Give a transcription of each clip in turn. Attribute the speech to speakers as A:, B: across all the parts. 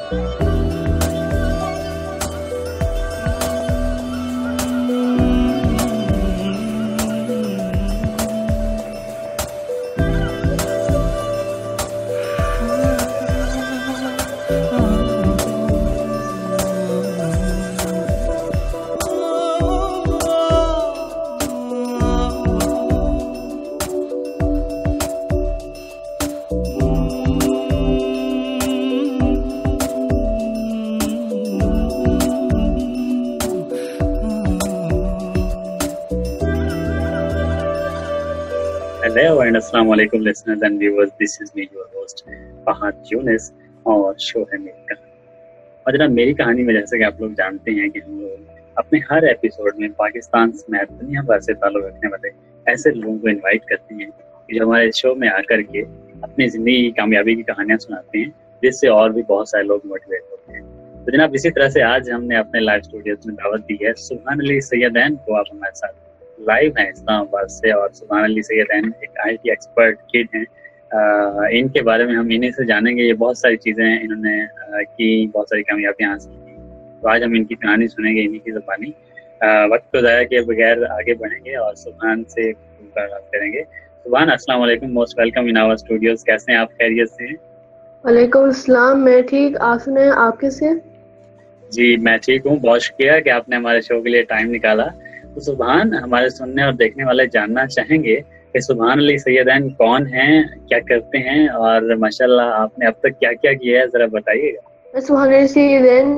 A: Hello and Assalamu alaikum listeners and viewers. This is me, your host Fahad Younis और show है मेरी कहानी। और जनाब मेरी कहानी में जैसे कि आप लोग जानते हैं कि हम लोग अपने हर एपिसोड में पाकिस्तान समेत दुनिया भर से ताल्लुक रखने वाले ऐसे लोगों को इनवाइट करते हैं कि जो हमारे शो में आकर के अपनी जिंदगी की कामयाबी की कहानियां सुनाते हैं, जिससे और भी बहुत सारे लोग मोटिवेट होते हैं। तो जनाब इसी तरह से आज हमने अपने लाइव स्टूडियोज में दावत दी है सुभान अली सैयदैन को। आप हमारे साथ लाइव हैं इस्लामाबाद से और सुभान अली सैयदैन एक IT एक्सपर्ट किड हैं। इनके बारे में हम इन्हीं से जानेंगे। ये बहुत सारी चीज़ें इन्होंने की, बहुत सारी कामयाबियां हासिल की। तो आज हम इनकी कहानी सुनेंगे इन्हीं की ज़बानी। वक्त तो ज़ाया किए बगैर आगे बढ़ेंगे और सुभान से बात करेंगे। सुभान अस्सलाम वालेकुम, most welcome in our studios. कैसे हैं आप? खैरियत से हैं?
B: वालेकुम अस्सलाम, मैं ठीक। आप सुनाएं, आप कैसे हैं?
A: जी मैं ठीक हूँ, बहुत शुक्रिया कि आपने हमारे शो के लिए टाइम निकाला। तो सुभान, हमारे सुनने और देखने वाले जानना चाहेंगे कि सुभान अली सैयदैन कौन हैं, क्या करते हैं और माशाल्लाह आपने अब तक क्या क्या किया है, जरा बताइएगा।
B: मैं सुभान अली सैयदैन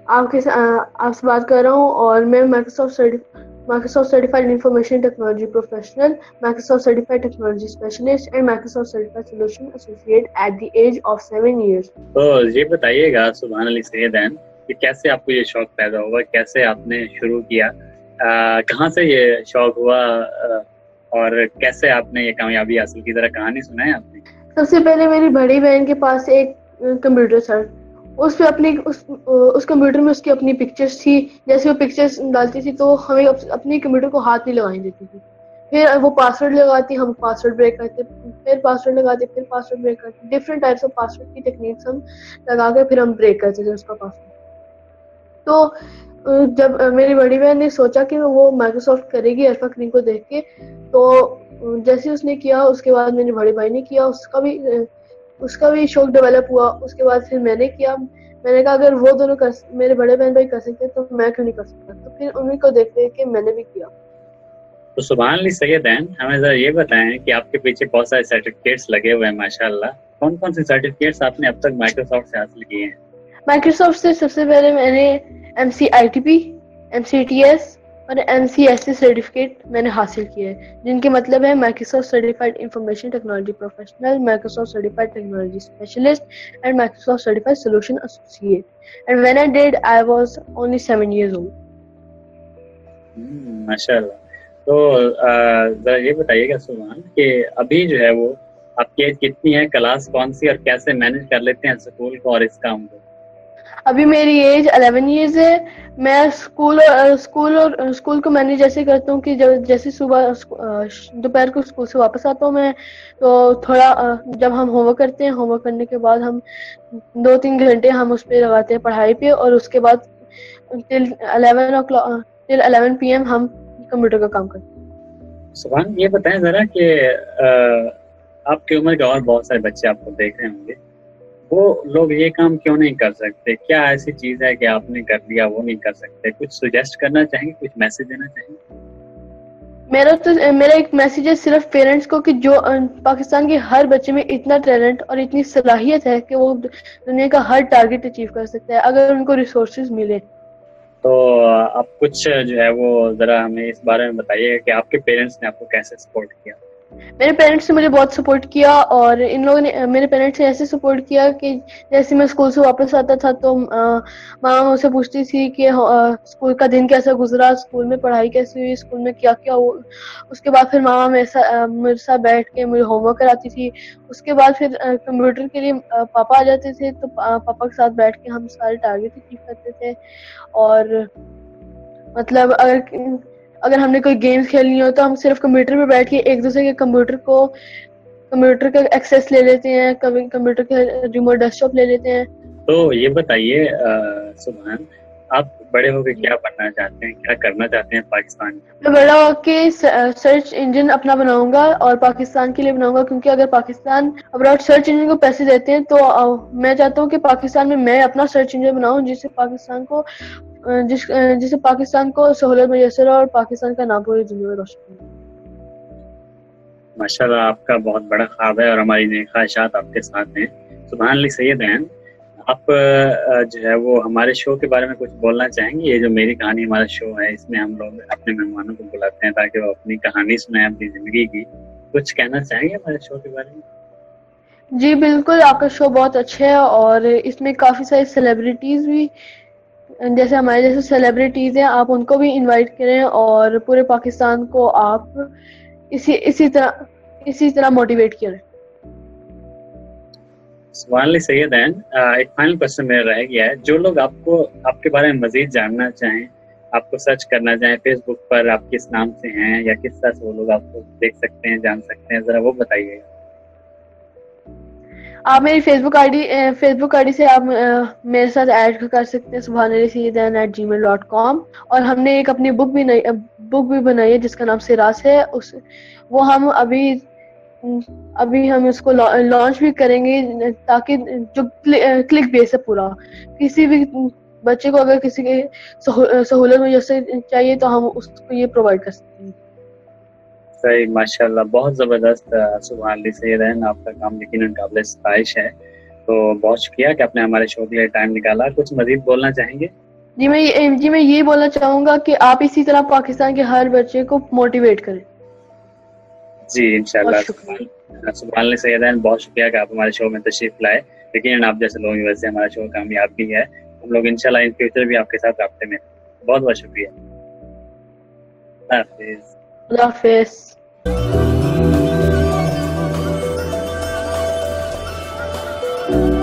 B: आपसे बात कर रहा हूँ और मैं Microsoft certified information technology professional, Microsoft certified technology specialist and Microsoft certified solution associate at the age of 7 years।
A: तो ये बताइएगा सुभान अली सैयदैन कि कैसे आपको ये शौक पैदा हुआ, कैसे आपने शुरू किया, कहाँ से ये शौक हुआ और कैसे आपने ये कामयाबी हासिल की, जरा कहानी सुनाए आपने।
B: सबसे पहले मेरी बड़ी बहन के पास एक कंप्यूटर था। उस पे उस कंप्यूटर में उसकी अपनी पिक्चर्स थी। जैसे वो पिक्चर्स डालती थी तो हमें अपने कंप्यूटर को हाथ नहीं लगाने देती थी। फिर वो पासवर्ड लगाती, हम पासवर्ड ब्रेक करते, फिर पासवर्ड लगाते, फिर पासवर्ड ब्रेक करते। डिफरेंट टाइप्स ऑफ पासवर्ड की टेक्निक्स हम लगा कर फिर हम ब्रेक करते थे उसका पासवर्ड। तो जब मेरी बड़ी बहन ने सोचा कि वो माइक्रोसॉफ्ट करेगी अरफा करीम को देख के, तो जैसे उसने किया उसके बाद मेरे बड़े भाई ने किया, उसका भी शौक डेवलप हुआ। उसके बाद फिर मैंने किया। मैंने कहा अगर वो दोनों मेरे बड़े बहन भाई कर सकते तो मैं क्यों नहीं कर सकता। तो फिर उन्हीं को देखते कि मैंने भी किया।
A: तो सुभान अली सैयदैन, हमें जरा ये बताएं कि आपके पीछे बहुत सारे सर्टिफिकेट्स लगे हुए हैं माशाल्लाह। कौन कौन से सर्टिफिकेट्स आपने अब तक माइक्रोसॉफ्ट से हासिल किए हैं? माइक्रोसॉफ्ट
B: से सबसे पहले मैंने MCITP, MCTS और MCSA सर्टिफिकेट मैंने हासिल किए हैं, जिनके मतलब है Microsoft certified information technology professional, Microsoft certified technology specialist and Microsoft certified solution associate. And when I did I was only 7 years old।
A: माशाल्लाह। तो जरा ये बताइएगा सुभान कि अभी जो है वो आपकी एज कितनी है, क्लास कौन सी और कैसे मैनेज कर लेते हैं स्कूल को और इस काम को?
B: अभी मेरी एज 11 years है। मैं स्कूल को मैनेज जैसे करता हूँ कि जैसे सुबह दोपहर को स्कूल से वापस आता हूँ मैं, तो थोड़ा जब हम होमवर्क करते हैं, होमवर्क करने के बाद हम 2-3 घंटे हम उस पे लगाते हैं पढ़ाई पे, और उसके बाद टिल 11 PM हम कंप्यूटर का काम करते हैं।
A: सुभान, ये बताएं जरा कि आपकी उम्र के और बहुत सारे बच्चे आपको देख रहे होंगे, वो लोग ये काम क्यों नहीं कर सकते? क्या ऐसी चीज है कि आपने कर लिया वो नहीं कर सकते? कुछ सजेस्ट करना चाहेंगे, कुछ मैसेज देना चाहेंगे?
B: मेरा एक मैसेज है सिर्फ पेरेंट्स को कि जो पाकिस्तान के हर बच्चे में इतना टैलेंट और इतनी सलाहियत है कि वो दुनिया का हर टारगेट अचीव कर सकता है अगर उनको रिसोर्सेज मिले।
A: तो आप कुछ जो है वो जरा हमें इस बारे में बताइए कि आपके पेरेंट्स ने आपको कैसे सपोर्ट किया?
B: मेरे पेरेंट्स ने मुझे बहुत सपोर्ट किया, और इन लोगों ने मेरे पेरेंट्स ने ऐसे सपोर्ट किया कि जैसे मैं स्कूल से वापस आता था तो माँ मुझसे पूछती थी कि स्कूल का दिन कैसा गुजरा, स्कूल में पढ़ाई कैसी हुई, स्कूल में क्या क्या हुआ। उसके बाद फिर मामा मेरे साथ बैठ के मुझे होमवर्क कराती थी। उसके बाद फिर कंप्यूटर के लिए पापा आ जाते थे, तो पापा के साथ बैठ के हम सारे टारगेट अचीव करते थे। और मतलब अगर हमने कोई गेम्स खेलनी हो तो हम सिर्फ कंप्यूटर पे बैठ के एक दूसरे के कंप्यूटर का एक्सेस ले लेते हैं, कभी कंप्यूटर के रिमोट डेस्कटॉप ले लेते हैं।
A: तो ये बताइए सुभान, आप बड़े होकर क्या बनना चाहते हैं, क्या करना चाहते हैं पाकिस्तान में?
B: मैं बड़ा होके सर्च इंजन अपना बनाऊंगा और पाकिस्तान के लिए बनाऊंगा, क्योंकि अगर पाकिस्तान अब्रॉड सर्च इंजन को पैसे देते हैं तो मैं चाहता हूँ कि पाकिस्तान में मैं अपना सर्च इंजन बनाऊं जिससे पाकिस्तान को सहूलत मैसर हो और पाकिस्तान का नाम पूरी दुनिया में रोशन हो।
A: माशाल्लाह, आपका बहुत बड़ा ख्वाब है और हमारी नेक ख्वाहिशात आपके साथ हैं। सुभान अल्लाह सैयदैन, आप जो है वो हमारे शो के बारे में कुछ बोलना चाहेंगे? ये जो मेरी कहानी हमारा शो है, इसमें हम लोग अपने मेहमानों को बुलाते हैं ताकि वो अपनी कहानी सुनाए अपनी जिंदगी की। कुछ कहना चाहेंगे हमारे शो के बारे में?
B: जी बिल्कुल, आपका शो बहुत अच्छा है और इसमें काफी सारी सेलिब्रिटीज भी, जैसे हमारे जैसे सेलिब्रिटीज हैं, आप उनको भी इनवाइट करें और पूरे पाकिस्तान को आप इसी तरह मोटिवेट करें।
A: सुभान सैयदैन, एक फाइनल क्वेश्चन मेरा रह गया है। जो लोग आपको आपके बारे में मजीद जानना चाहें, आपको सर्च करना चाहें फेसबुक पर, आप किस नाम से हैं या किस तरह से वो लोग आपको देख सकते हैं, जान सकते हैं, जरा वो बताइएगा।
B: आप मेरी फेसबुक आईडी से आप मेरे साथ ऐड कर सकते हैं, subhan@gmail.com। और हमने एक अपनी बुक भी बनाई है जिसका नाम सिरास है। वो हम अभी हम इसको लॉन्च भी करेंगे, ताकि जो क्लिक बेस है पूरा, किसी भी बच्चे को अगर किसी के सहूलत में जैसे चाहिए तो हम उसको ये प्रोवाइड कर सकते हैं।
A: सही, माशाल्लाह, बहुत ज़बरदस्त। सुभान अल्लाह सैयदैन, आपका काम यकीनन काबिल सताइश है। तो बहुत शुक्रिया कि आपने हमारे शो के लिए टाइम निकाला। कुछ मजीद बोलना चाहेंगे?
B: जी मैं ये बोलना चाहूँगा कि आप इसी तरह पाकिस्तान के हर बच्चे को मोटिवेट करें।
A: जी इंशाल्लाह। सुभान अल्लाह सैयदैन, बहुत शुक्रिया कि आप हमारे शो में तशरीफ लाए। यकीनन आप जैसे लोगों की वजह से हमारा शो कामयाब भी है। हम लोग इंशाल्लाह इन फ्यूचर भी आपके साथ राब्ते में। बहुत बहुत शुक्रिया।
B: अल्लाह हाफिज़।